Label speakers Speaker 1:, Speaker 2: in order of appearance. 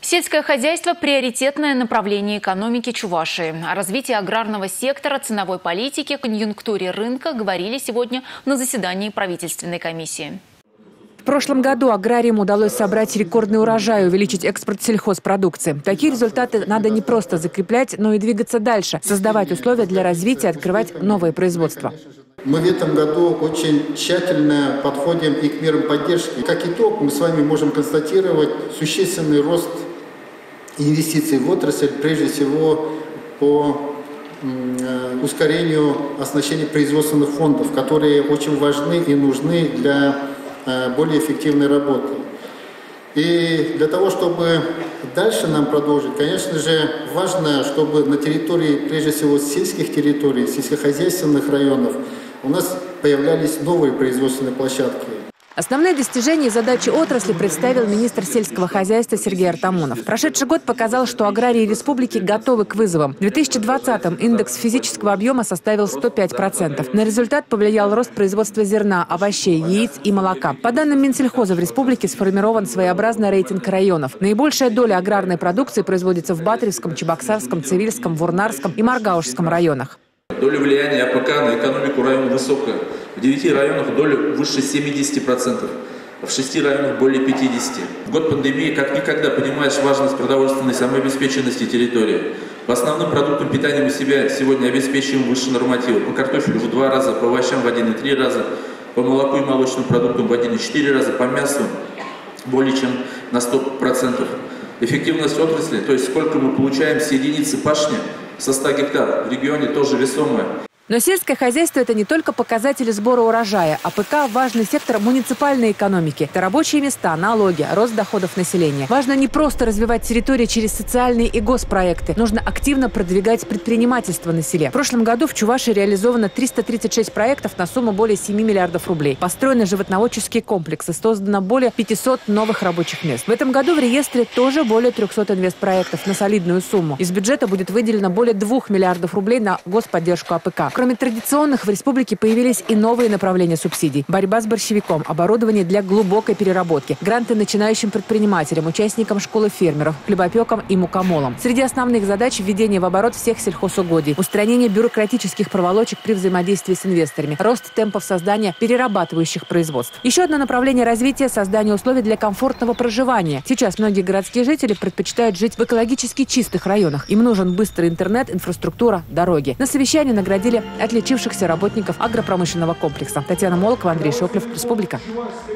Speaker 1: Сельское хозяйство – приоритетное направление экономики Чувашии. О развитии аграрного сектора, ценовой политике, конъюнктуре рынка говорили сегодня на заседании правительственной комиссии.
Speaker 2: В прошлом году аграриям удалось собрать рекордный урожай и увеличить экспорт сельхозпродукции. Такие результаты надо не просто закреплять, но и двигаться дальше, создавать условия для развития, открывать новые производства.
Speaker 3: Мы в этом году очень тщательно подходим и к мерам поддержки. Как итог, мы с вами можем констатировать существенный рост инвестиций в отрасль, прежде всего по ускорению оснащения производственных фондов, которые очень важны и нужны для более эффективной работы. И для того, чтобы дальше нам продолжить, конечно же, важно, чтобы на территории, прежде всего, сельских территорий, сельскохозяйственных районов, у нас появлялись новые производственные площадки.
Speaker 2: Основные достижения и задачи отрасли представил министр сельского хозяйства Сергей Артамонов. Прошедший год показал, что аграрии республики готовы к вызовам. В 2020-м индекс физического объема составил 105%. На результат повлиял рост производства зерна, овощей, яиц и молока. По данным Минсельхоза, в республике сформирован своеобразный рейтинг районов. Наибольшая доля аграрной продукции производится в Батревском, Чебоксарском, Цивильском, Вурнарском и Маргаушском районах.
Speaker 4: Доля влияния АПК на экономику района высокая. В 9 районах доля выше 70%, а в 6 районах более 50%. В год пандемии как никогда понимаешь важность продовольственной самообеспеченности территории. По основным продуктам питания мы себя сегодня обеспечиваем выше норматива. По картофелю в 2 раза, по овощам в 1,3 раза, по молоку и молочным продуктам в 1,4 раза, по мясу более чем на 100%. Эффективность отрасли, то есть сколько мы получаем с единицы пашни, со 100 гектар в регионе тоже весомая.
Speaker 2: Но сельское хозяйство – это не только показатели сбора урожая. АПК – важный сектор муниципальной экономики. Это рабочие места, налоги, рост доходов населения. Важно не просто развивать территории через социальные и госпроекты. Нужно активно продвигать предпринимательство на селе. В прошлом году в Чувашии реализовано 336 проектов на сумму более 7 миллиардов рублей. Построены животноводческие комплексы, создано более 500 новых рабочих мест. В этом году в реестре тоже более 300 инвестпроектов на солидную сумму. Из бюджета будет выделено более 2 миллиардов рублей на господдержку АПК. Кроме традиционных, в республике появились и новые направления субсидий. Борьба с борщевиком, оборудование для глубокой переработки, гранты начинающим предпринимателям, участникам школы фермеров, хлебопекам и мукомолам. Среди основных задач – введение в оборот всех сельхозугодий, устранение бюрократических проволочек при взаимодействии с инвесторами, рост темпов создания перерабатывающих производств. Еще одно направление развития – создание условий для комфортного проживания. Сейчас многие городские жители предпочитают жить в экологически чистых районах. Им нужен быстрый интернет, инфраструктура, дороги. На совещании наградили отличившихся работников агропромышленного комплекса. Татьяна Молокова, Андрей Шоклев, Республика.